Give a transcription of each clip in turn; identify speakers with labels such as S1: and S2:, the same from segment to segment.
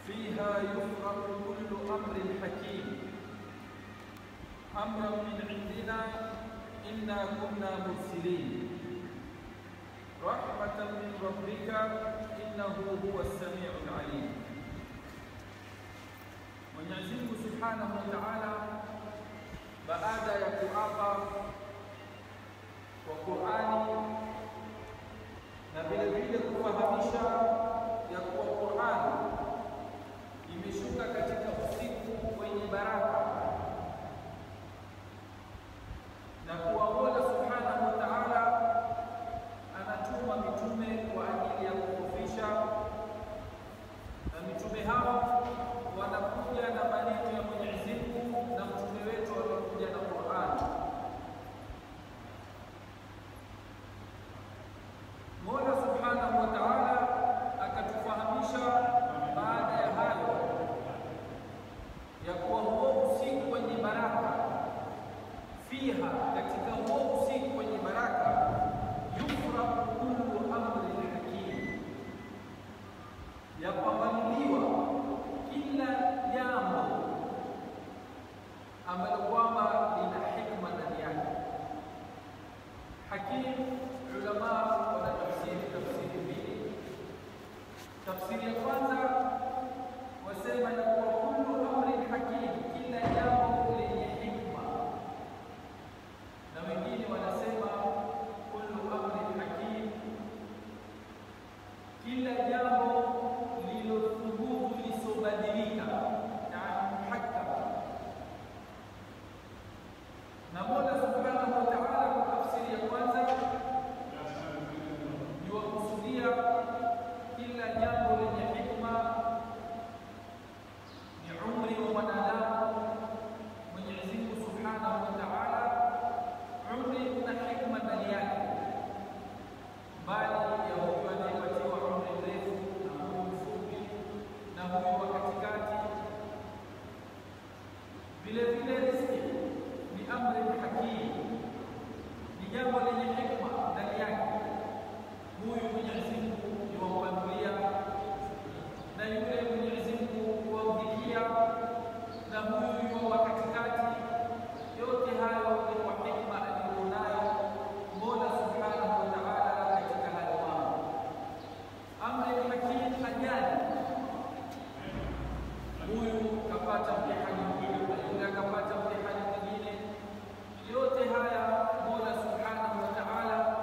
S1: فيها يفرق كل أمر حكيم أمرا من عندنا إنا كنا مرسلين رحمة من ربك إنه هو السميع العليم. Mwenyezi Mungu Subhanahu wa Ta'ala baada ya kuapa kwa Qur'ani na vile vile kufahamisha ya kuwa Qur'ani imeshuka katika usiku wenye baraka na kuwa Mola Subhanahu wa Ta'ala anatuma mitume kwa ajili ya kufundisha, na mitume hao wanakuja na maneno ya Mwenyezi Mungu na mtume wetu anakuja na Qur'an. Mola Subhanahu wa Ta'ala akatufahamisha baada ya hayo ya kuwa huo usiku wenye baraka, fiha, katika huo usiku wenye baraka, yufraku kullu amrin hakim, yapambanuliwa kila jambo ambalo kwamba lina hikma ndani yake. Hakim, ulama wana tafsiri mbili. Tafsiri ya kwanza wasema ya kuwa kullu amrin hakim, kila jambo lenye hikma, na wengine wanasema kullu amrin hakim, kila jambo lilothubutu lisobadilika, yani muhakkama. Na Mola Subhanahu wa Ta'ala kwa tafsiri ya kwanza yuwakusudia kila jambo lenye hikma ni umri wa mwanadamu. Mwenyezi Mungu Subhanahu wa Ta'ala, umri una hikma ndani yake, bali ya huyu anayepatiwa umri mrefu na huyu mfupi na huyu wa katikati. Vile vile riziki ni amri hakim, ni jambo lenye hikma ndani yake. Huyu Mwenyezi Mungu yuwampangulia na yule Mwenyezi Mungu yuwamhikia na huyu yuwa wa katikati. Yote hayo ni kwa hikma aliyonayo Mola Subhanahu wa Ta'ala katika hayo mambo. Amri hakim hajali huyu kapata mtihani mwingine na yule akapata mtihani mwingine. Yote haya Mola Subhanahu wa Ta'ala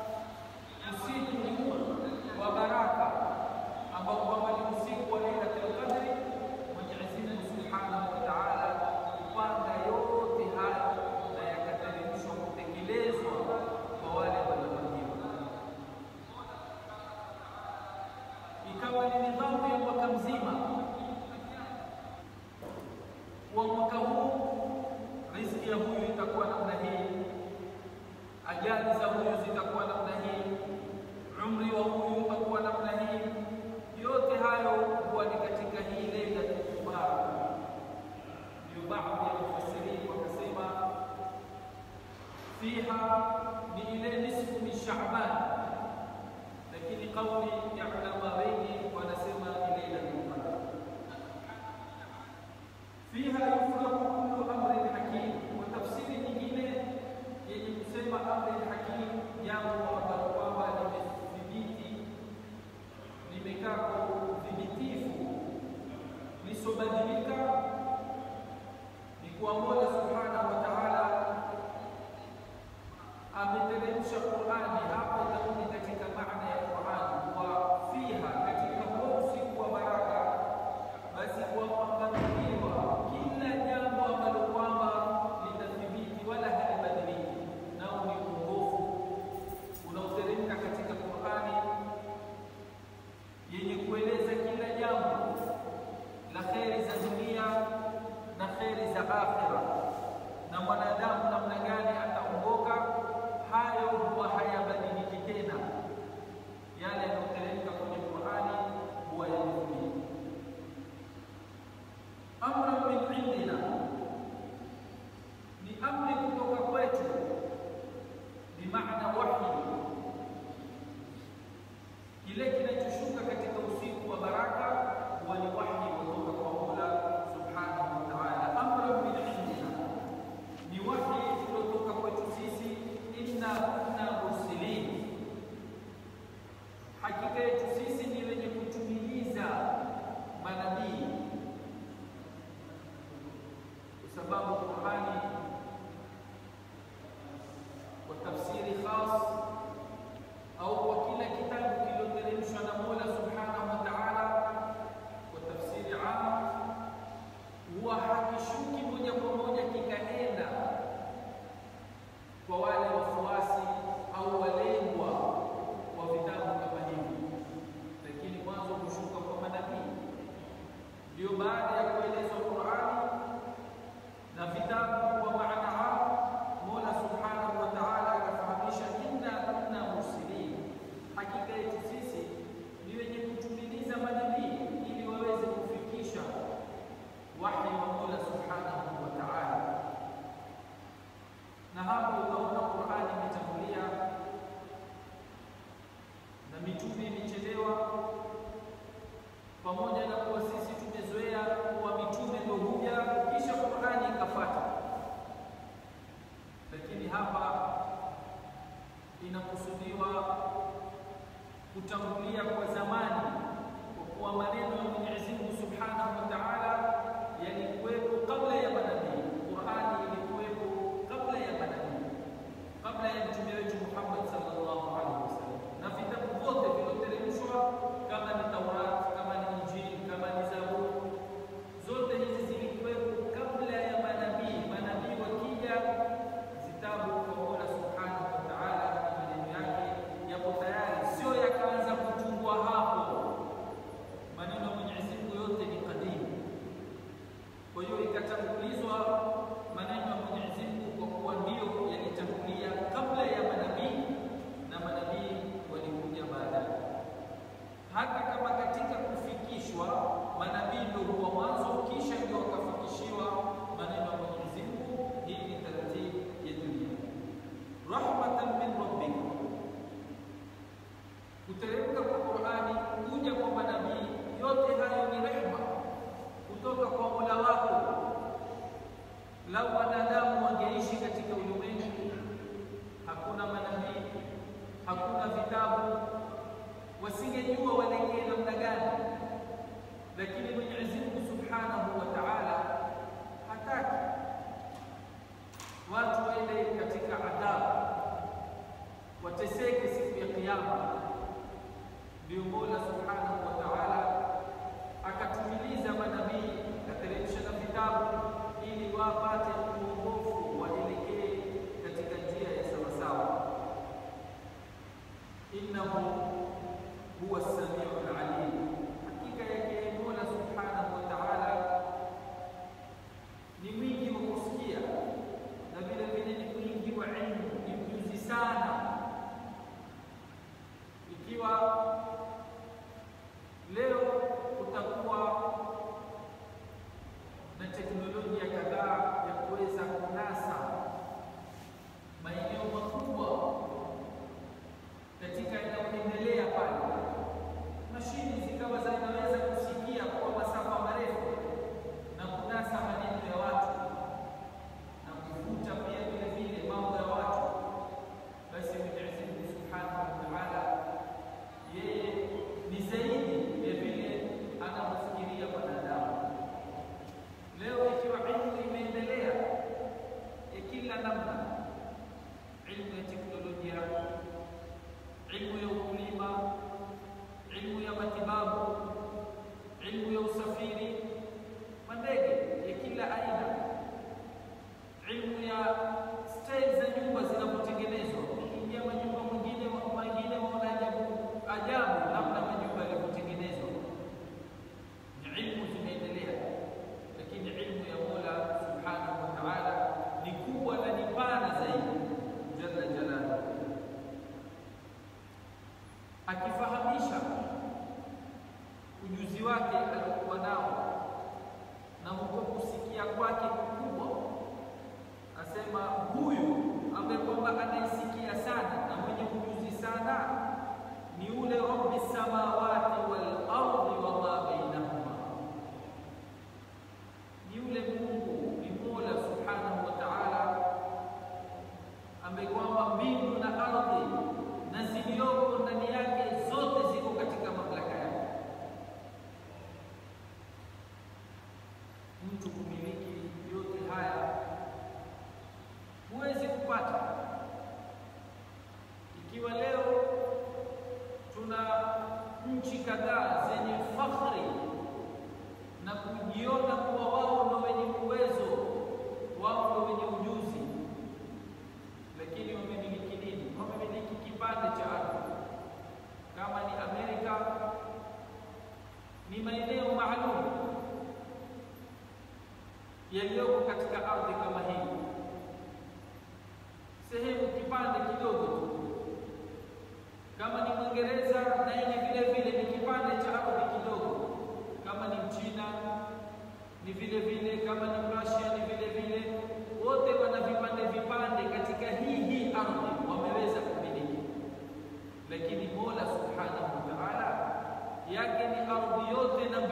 S1: usiku wa baraka ambao kwamba ni usiku wa Lailatul Qadr, Mwenyezi Mungu Subhanahu wa Ta'ala kupanga yote haya na yakateremshwa kutekelezwa kwa wale waliopangiwa. Ikawa ni nidhamu ya mwaka mzima. Kwa mwaka huu riziki ya huyu itakuwa namna hii, ajali za huyu zitakuwa namna hii, umri wa huyu utakuwa namna hii. Yote hayo huwa ni katika hii Lailatul Mubarak. Ndio baadhi ya mufassirin wakasema fiha ni ile nisfu min Sha'ban, lakini kauli ya ulama wengi wanasema ni Lailatul Mubarak. Fiha yufraku kullu amrin hakim. Kwa tafsiri nyingine yenye kusema amrin hakim, jambo ambalo kwamba limethibiti, limekaa kwa udhibitifu, lisobadilika, ni kuwa Mola Subhanahu wa Ta'ala ameteremsha Qur'ani. Hapa itakuwa katika maana ya Qur'ani wa fiha, katika huo usiku wa baraka, basi kuwapambanuliwa kila jambo ambalo kwamba litathibiti wala halibadiliki, nao ni uongofu unaoteremka katika Qur'ani yenye kueleza kila jambo la kheri za dunia na kheri za akhira, na mwanadamu namna gani ataongoka. Hayo huwa hayabadiliki tena, yale yanayoteremka kwenye Qur'ani huwa yanathibiti. Amra min indina ni amri kutoka kwetu, bimaana wahi, kile kinachoshuka katika usiku wa baraka huwa ni wahi pamoja na kuwa sisi tumezoea kuwa mitume ndio huja kisha Qur'ani ikafuata, lakini hapa inakusudiwa kutangulia kwa zamani, kwa kuwa maneno ya Mwenyezi Mungu Subhanahu wa Ta'ala yalikuwepo kabla ya manabii. Qur'ani ilikuwepo kabla ya manabii, kabla ya mtume wetu Muhammad sallallahu alaihi wasallam, na vitabu vyote vilivyoteremshwa kama ni Taurat, kama ni Injili, kama ni Zabur, zote hizi zilikuwepo kabla ya manabii. Manabii wakija, zitabu kwa Mola Subhanahu wa Ta'ala na maneno yake yapo tayari, sio yakaanza kutungwa hapo. Maneno ya Mwenyezi Mungu yote ni kadimu. Kwa hiyo ikatangulizwa maneno ya Mwenyezi Mungu kwa kuwa ndio yalitangulia kabla ya manabii, na manabii walikuja baadaye. Hata kama katika kufikishwa manabii ndio huwa mwanzo, kisha ndio wakafikishiwa maneno ya Mwenyezi Mungu. Hii ni taratibu ya dunia. Rahmatan min rabbik, kuteremka kwa Qur'ani, kuja kwa manabii, yote hayo ni rehema kutoka kwa Mola wako. Lau wanadamu wangeishi katika ulimwengu, hakuna manabii, hakuna vitabu, wasingejua waelekee namna gani. Lakini Mwenyezi Mungu Subhanahu wa Ta'ala hataki watu waende katika adhabu, wateseke siku ya Kiyama. Ndio Mola Subhanahu wa Ta'ala akatumiliza manabii, akateremsha na vitabu ili wapate uongofu, waelekee katika njia ya sawasawa. Innahu huwa as-sami'ul 'alim, hakika yake Mola Subhanahu wa Ta'ala ni mwingi wa kusikia na vile vile ni mwingi wa ilmu, ni mjuzi sana. Ikiwa leo kutakuwa na teknolojia kadhaa ya kuweza kunasa maeneo makubwa katika yanayoendelea pale, mashini zikawa zinaweza kusikia kwa masafa marefu na kunasa maneno ya watu na kufuta pia vile vile mambo ya watu, basi Mwenyezi Mungu Subhanahu wa Ta'ala yeye ni zaidi ya vile anamfikiria mwanadamu. Leo ikiwa ilmu imeendelea ya kila namna, ilmu ya teknolojia, ilmu ya ukulima, ilmu ya matibabu, ilmu ya usafiri, mandege ya kila aina, ilmu ya style za nyumba zinapotengenezwa. Ukiingia manyumba mengine waona ajabu namna majumba yalivyotengenezwa. Ni ilmu zimeendelea, lakini ilmu ya Mola Subhanahu wa Ta'ala ni kubwa na ni pana zaidi, jalla jalaluhu, akifahamisha ujuzi wake aliokuwa nao na huko kusikia kwake kukubwa. Asema huyu ambaye kwamba anaisikia sana na mwenye ujuzi sana ni ule Rabbi samawati wal ardi wa ma bainahuma, ni ule Mungu, ni Mola Subhanahu wa Ta'ala ambaye kwamba mbingu na ardhi na zilizoko ndani yake zote ziko katika mamlaka yake. Mtu kumiliki yote haya huwezi kupata. Ikiwa leo tuna nchi kadhaa zenye fakhri na kujiona kuwa wao ndio wenye uwezo, wao ndio wenye ujuzi, lakini wamemiliki nini? Wamemiliki kipande cha ardhi. Kama ni Amerika, ni maeneo maalum yaliyoko katika ardhi kama hii, sehemu kipande kidogo tu. Kama ni Mwingereza, naye ni vile vile ni kipande cha ardhi kidogo. Kama ni Mchina ni vile vile, kama ni Russia ni vile vile, wote wana vipande katika hii ardhi wameweza kumiliki. Lakini Mola Subhanahu wa Ta'ala yake ni ardhi yote na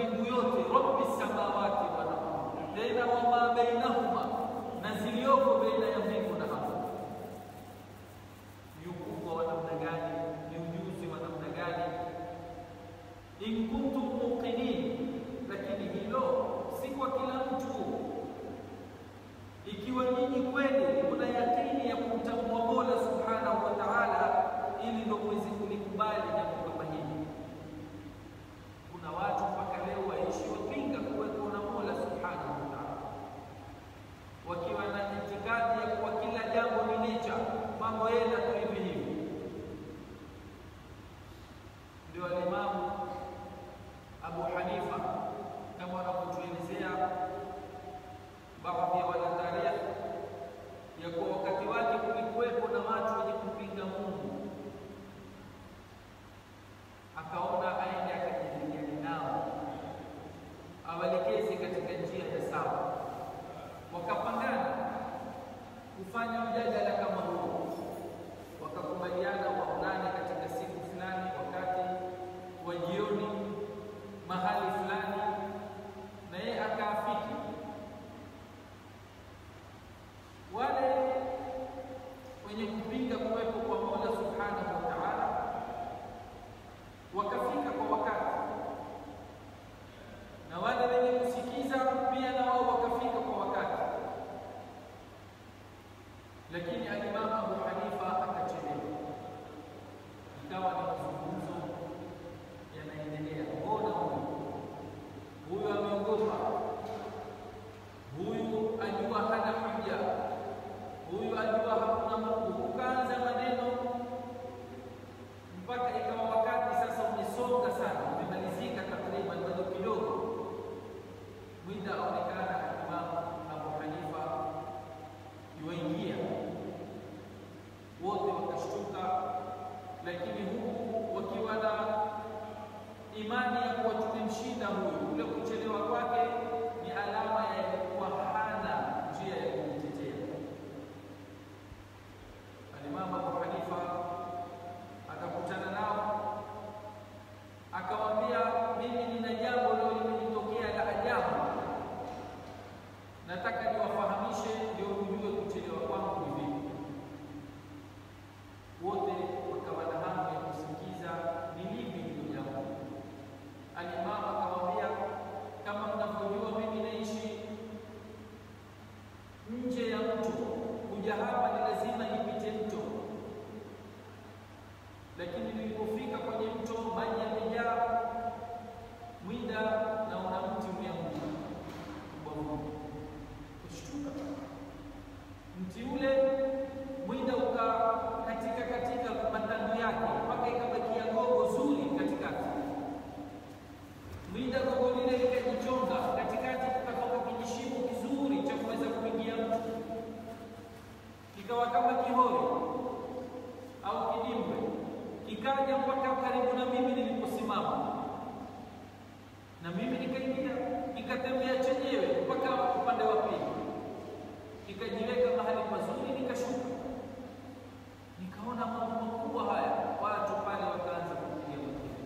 S1: kikatembea chenyewe mpaka upande wa pili, kikajiweka mahali pazuri, nikashuka, nikaona mambo makubwa haya. Watu pale wakaanza kupiga makelele.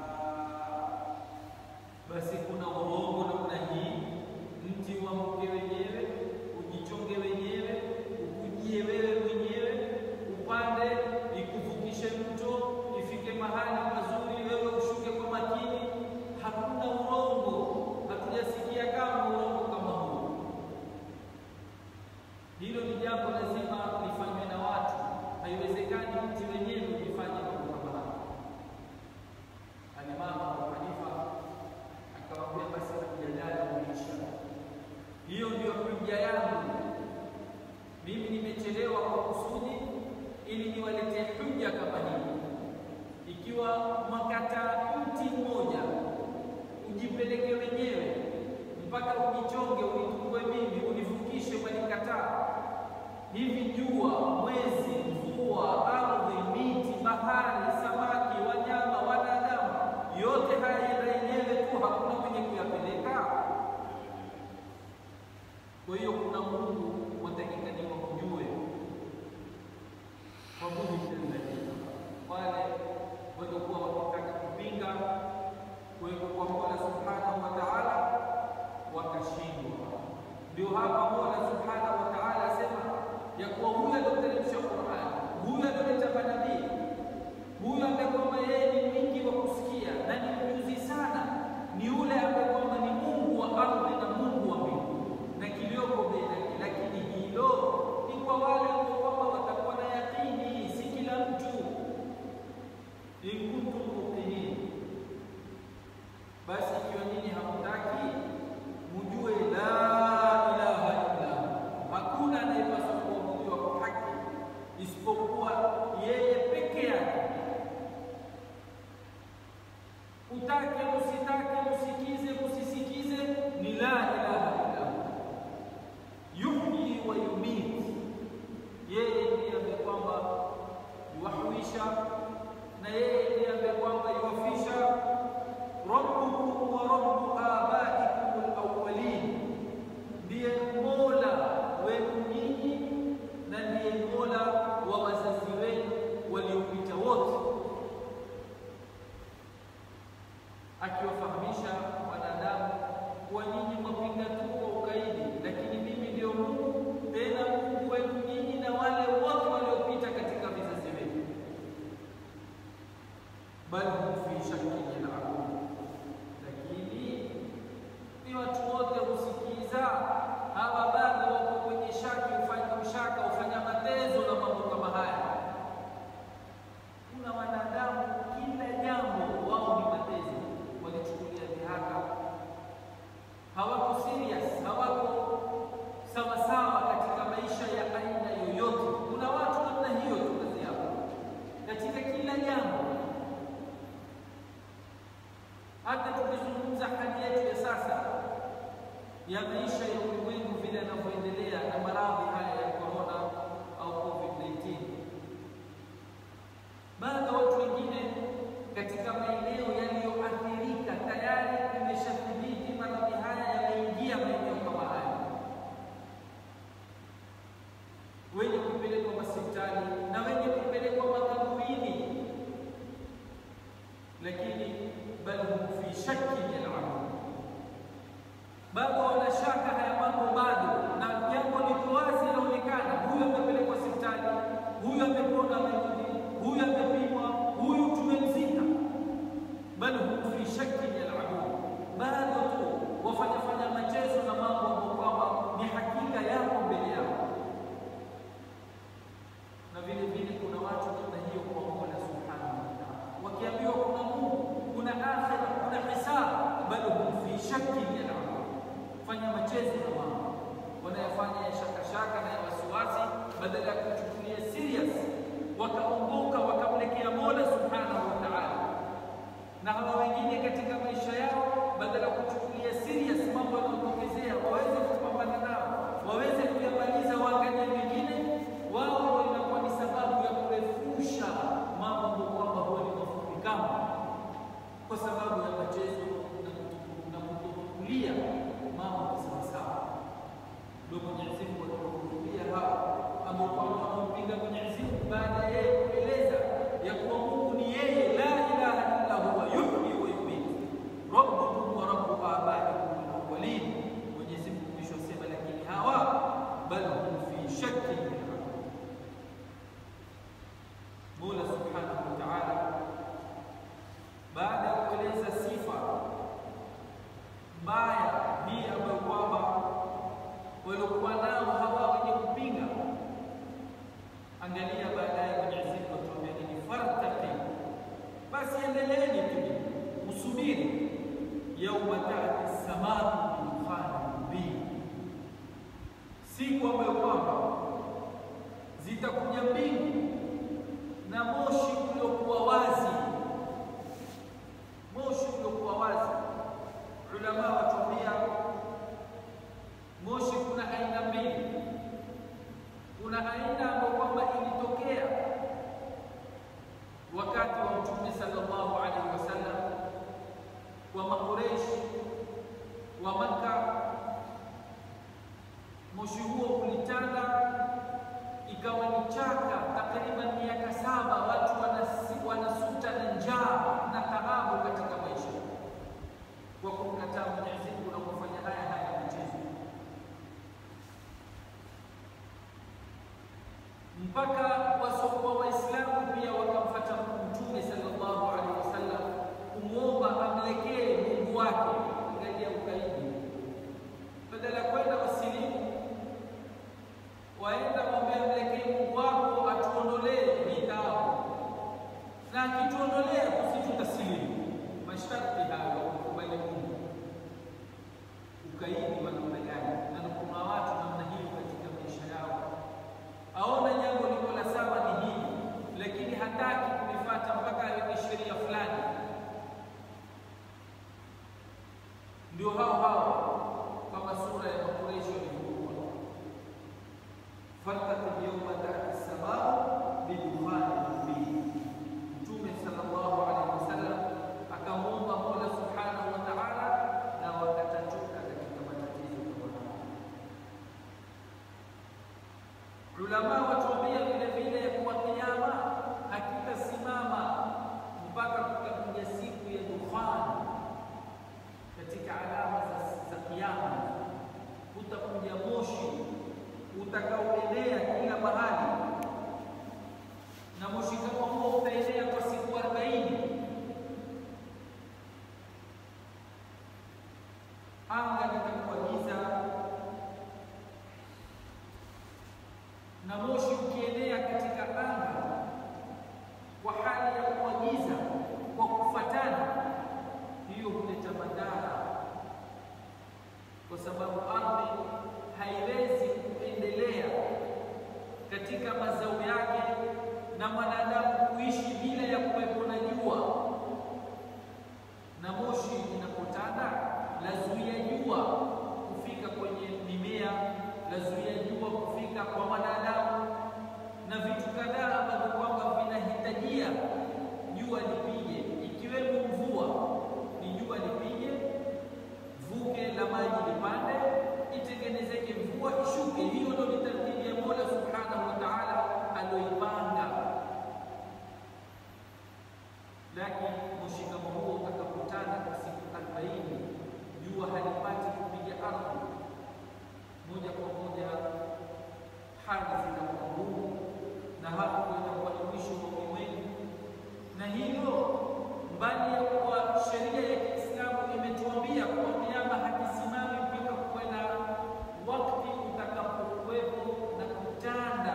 S1: Basi kuna urongo namna hii, mti uanguke wenyewe, ujichonge wenyewe, ukujie wewe mwenyewe, upande ikuvukishe mto, ifike mahali pazuri, wewe ushuke kwa makini. Hakuna urongo, hatujasikia kama urongo kama huu. Hilo ni jambo lazima lifanywe na watu. Haiwezekani mti wenyewe ujifanye mambo kama haya. Alimama Abu Hanifa akawaambia, basi mjadala umeisha. Hiyo ndio hujja yangu. Mimi nimechelewa kwa kusudi ili niwaletee hujja kama hii. Ikiwa mwakataa mti mmoja, ujipeleke wenyewe mpaka ujichonge, unitukue mimi, univukishe, walikataa. Hivi jua, mwezi, mvua, ardhi, miti, bahari, samaki, wanyama, wanadamu, yote haya yenda yenyewe tu, hakuna mwenye kuyapeleka. Kwa hiyo kuna Mungu watakikaniwa kujue. Kwa Mungu wale waliokuwa wakitaka kupinga kuwepo kwa Mola Subhanahu wa Ta'ala wakashindwa. Ndio hapa Mola Subhanahu wa Ta'ala asema ya kuwa huyu aliyoteremsha Qur'an, huyu aliyoleta manabii, huyu ambaye kwamba yeye ni mwingi wa kusikia na ni mjuzi sana, ni yule ambaye kwamba ni Mungu wa ardhi na Mungu wa mbingu na kilioko baina. Lakini hilo ni kwa wale ambao kwamba watakuwa na yakini, si kila mtu. In kuntum muqinin, basi ikiwa nyinyi hamtaki, mjue la ilaha illa hakuna anayepaswa kuabudiwa kwa haki isipokuwa yeye peke yake. Utake usitake, usikize usisikize, ni la ilaha illa yuhyi wa yumit. Yeye ndiye ambaye kwamba yuhuisha na yeye ndiye ambaye kwamba yuwafisha. Rabbukum wa rabbu abaikum al-awwalin, ndiye Mola wenu nyinyi na ndiye Mola wa wazazi wenu waliopita wote, akiwafahamisha wanadamu kwa nyinyi mwapinga tu kwa ukaidi, lakini mimi ndio Mungu, tena Mungu wenu nyinyi na wale wote waliopita katika vizazi wenu. Bali hufi shaki yal'abun, lakini ni watu wote husikiza, hawa bado wako kwenye shaki, ufanya matezo na mambo kama haya. Kuna wanadamu kila jambo wao ni matezo, walichukulia dhihaka, hawako serious, hawako sawasawa katika maisha ya aina yoyote. Kuna watu namna hiyo tu kazi yao katika kila jambo. Hata tukizungumza hali yetu ya sasa ya maisha ya ulimwengu vile yanavyoendelea na maradhi haya ya corona au COVID-19, bado watu wengine katika maeneo yaliyoathirika tayari imeshathibiti maradhi haya yameingia maeneo kama haya, wenye kupelekwa hospitali na wenye kupelekwa makaburini, lakini bal hum fi shakki yal'abun, bado wanashaka haya mambo bado, na jambo liko wazi linaonekana. Huyu amepelekwa hospitali, huyu amepona amerudi, huyu amepimwa, huyu tumemzika. Bal hum fi shakki yal'abun, bado tu wafanya machezo na mambo ambayo kwamba ni hakika yako mbele yao. Na vile vile kuna watu namna hiyo kwa Mola Subhanahu wa Ta'ala, wakiambiwa kuna Mungu, kuna akhira, kuna hisabu, bado hum fi shakki yal'abun, fanya machezo na mambo wanayofanya ya shaka na ya wasiwasi, badala ya kuchukulia serious, wakaongoka wakamlekea Mola Subhanahu wa Ta'ala. Na hawa wengine katika maisha yao, badala ya kuchukulia serious mambo yanayotokezea, waweze kupambana nao, waweze kuyamaliza, waangalie mengine, wao inakuwa ni sababu ya kurefusha mambo kwamba huwa ni mafupi kama, kwa sababu ya machezo na kutokulia mbaya hii ambayo kwamba waliokuwa nao hawa wenye kupinga. Angalia baadaye Mwenyezi Mungu atuambia ni fartaqi, basi endeleeni tu usubiri, yauma ta'ti as-samau bi-dukhanin mubin, siku ambayo kwamba zitakuja mbingu na moshi uliokuwa wazi, moshi uliokuwa wazi. Ulama watuambia moshi kuna aina mbili. Kuna aina ambayo kwamba ilitokea wakati wa Mtume sallallahu alaihi wasallam wa Makureish wa Makka. Moshi huo ulitanda ikawa ni chaka takriban miaka 7, watu wanasuta na njaa na taabu katika maisha kwa kumkataa Mwenyezi Mungu na kufanya haya michezo, mpaka wasokuwa Waislamu pia wakamfuata Mtume sallallahu alaihi wasallam kumwomba amlekee Mungu wake. Angalia ukaidi, badala kwenda wasilimu waenda mwambie amlekee Mungu wako atuondolee mitao, na akituondolea tusitutasilimu. Masharti hayo kubali Mungu. Ukaidi wa namna gani? Na kuna watu namna hiyo katika maisha yao, aona jambo liko la sawa ni hili, lakini hataki kulifuata mpaka aweke sheria fulani. Ndio hao kama sura ya Makureish walivyokuwa, fartaqi yawma ta'ti as-samau bi-dukhanin mubin. Mtume sallallahu alaihi wasallam akamwomba Mola subhanahu wa ta'ala na wakatatoka katika matatizo kama haya. Ulama watuambia vile vile ya kuwa kiyama hakitasimama mpaka kukakuja siku ya dukhani. Katika alama za kiyama utakuja moshi utakaoenea kila mahali, na moshi kama huo utaenea kwa siku 40. Anga litakuwa giza, na moshi ukienea katika anga kwa hali ya kuwa giza kwa kufatana, hiyo huleta madhara, kwa sababu ardhi haiwezi kuendelea katika mazao yake na mwanadamu kuishi bila ya kuwepo na jua. Na moshi inapotanda lazuia jua kufika kwenye mimea, lazuia jua kufika kwa mwanadamu, na vitu kadhaa ambavyo kwamba vinahitajia jua lipige, ikiwemo mvua. Ni jua lipige, vuke la maji lipande, itengenezeke mvua, ishuke. Hiyo ndio taratibu ya Mola subhanahu wa ta'ala aliyoipanga. Lakini moshi kama huo utakapotanda kwa siku 40, jua halipati kupiga ardhi moja kwa moja, hali zitakuwa ngumu, na hapo itakuwa ni mwisho wa ulimwengu. Na hilo mbali ya kuwa sheria ya Kiislamu imetuambia kuwa kiyama hakisimami mpaka kuwe na wakati utakapokuwepo na kutanda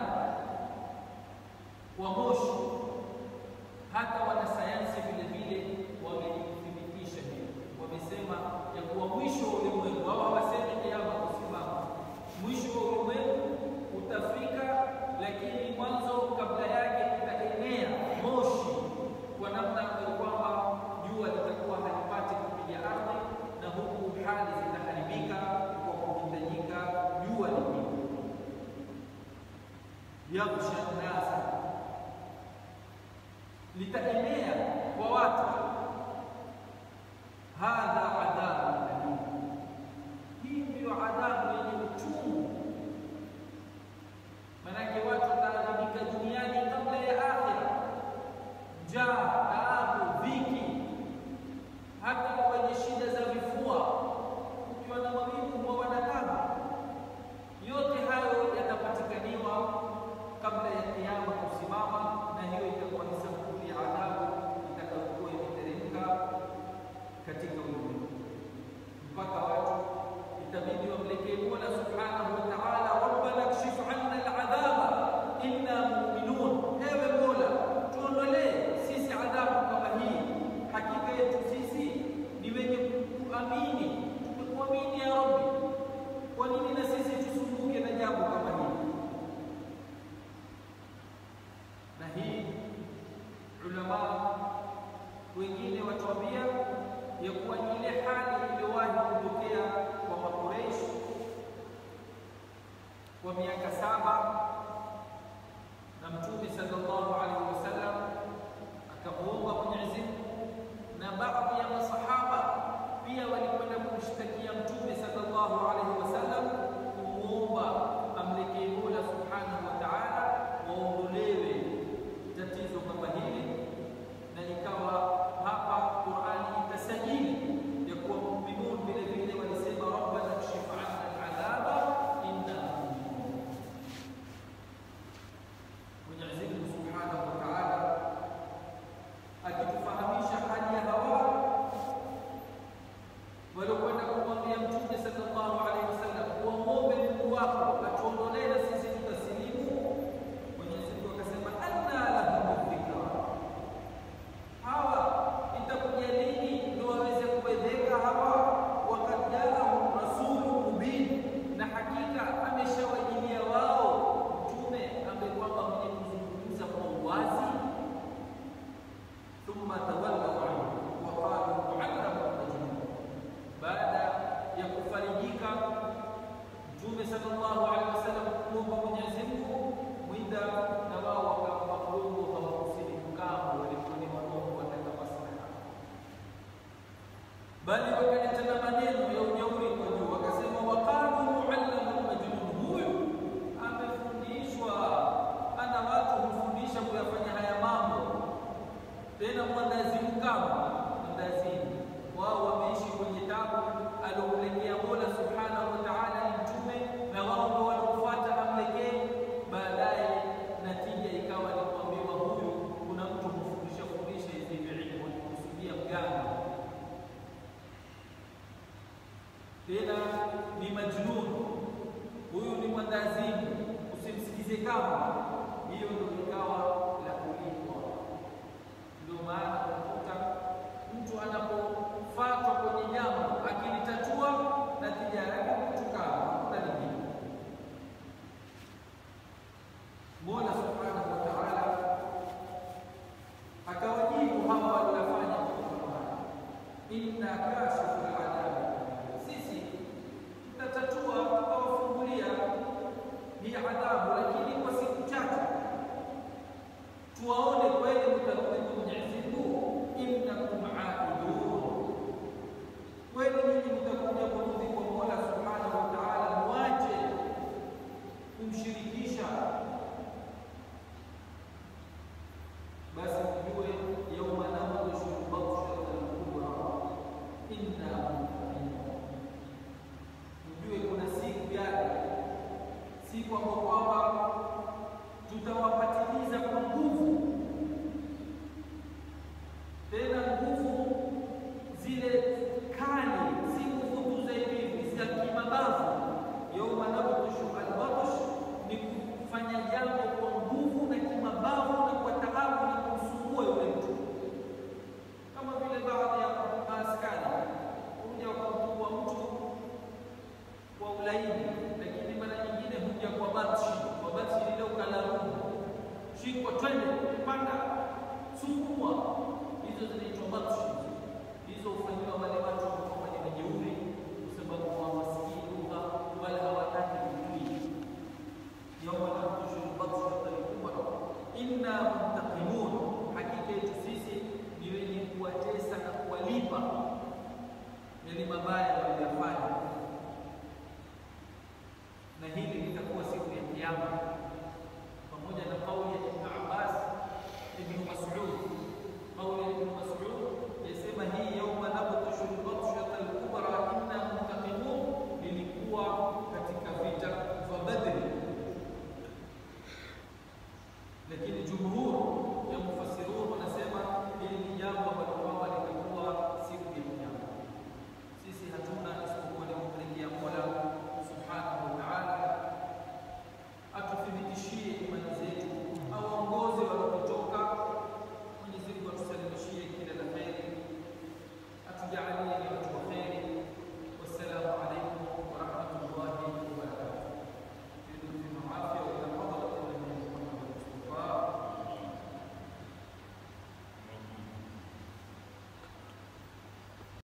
S1: kwa moshi. Hata wanasayansi vile vile wamethibitisha hiyo, wamesema ya kuwa mwisho wa ulimwengu, au hawasemi kiyama kusimama, mwisho wa ulimwengu utafika, lakini mwanzo kabla yake itaenea moshi kwa namna ambayo kwamba jua litakuwa halipati kupiga ardhi, na huku hali zitaharibika kwa kuhitajika jua lipige. Yaghsha an-nasa, litaenea kwa watu. Hadha adhabu alim, hii ndio adhabu yenye uchungu. Manake watu wataharibika duniani kabla ya akhira, njaa, taabu, dhiki, hata wenye shida za vifua, ukiwa na mawingu kwa wanadamu, yote hayo yatapatikaniwa kabla ya ya kufarijika. Mtume sallallahu alaihi wasallam kuomba Mwenyezi Mungu, mwida na wao wakaomba Mungu hawakusilimu kamwe, walikuwa ni waongo, wanataka maslaha, bali wakaleta maneno ya ujeuri kwa juu, wakasema waqalu muallamun majnun, huyu amefundishwa, ana watu hufundisha kuyafanya haya mambo, tena mwandazimu kama mwandazimu. Wao wameishi kwenye tabu alioelekea Mola subhanahu wa ta'ala ni mtume, na wao ndio wanaofuata amlekee. Baadaye natija ikawa ni kuambiwa huyu kuna mtu kufundisha hizi ilmu, kusudia mganga, tena ni majnun, huyu ni mwandazimu, usimsikize kama hiyo. Ndio ikawa la kulipwa. Ndio maana unakuta mtu anapofatwa kwenye jambo akilitatua, natija yake kutukana kuna lingine. Mola subhanahu wa ta'ala akawajibu hawa waliofanya mambo haya, inna kashifu al-adhabi, sisi tutatatua, tutawafungulia hii adhabu, lakini kwa siku chache, tuwaone kweli mtarudi kwa Mwenyezi Mungu. Innakum aidun, kweli nyinyi mtakuja kurudi kwa Mola subhanahu wa ta'ala, mwache kumshirikisha. Basi mjue yauma nabtishu batshatan kubra inna muntaqimun, mjue kuna siku yake, siku ambayo kwamba tutawapatiliza kwa nguvu, tena nguvu zile kali, si nguvu tu za hivi za kimabavu. Yauma nabtishu al-batsh ni kufanya jambo kwa nguvu na kimabavu na kwa taabu na kumsumbua yule mtu, kama vile baadhi ya maaskari huja wakamtua mtu kwa ulaini, lakini mara nyingine huja kwa batshi ile ukalarumu, shikwa, twende, panda, sukumwa. Hizo zinaitwa batshi. Hizo hufanyiwa wale watu ambao ni majeuri, kwa sababu hawasikii lugha wala hawataki kutii. Yauma nabtishu batshatan kubra inna muntaqimun, hakika yetu sisi ni wenye kuwatesa na kuwalipa yale mabaya waliyofanya. Na hili litakuwa siku ya Kiyama, pamoja na kauli ya Ibn Abbas, Ibn Mas'ud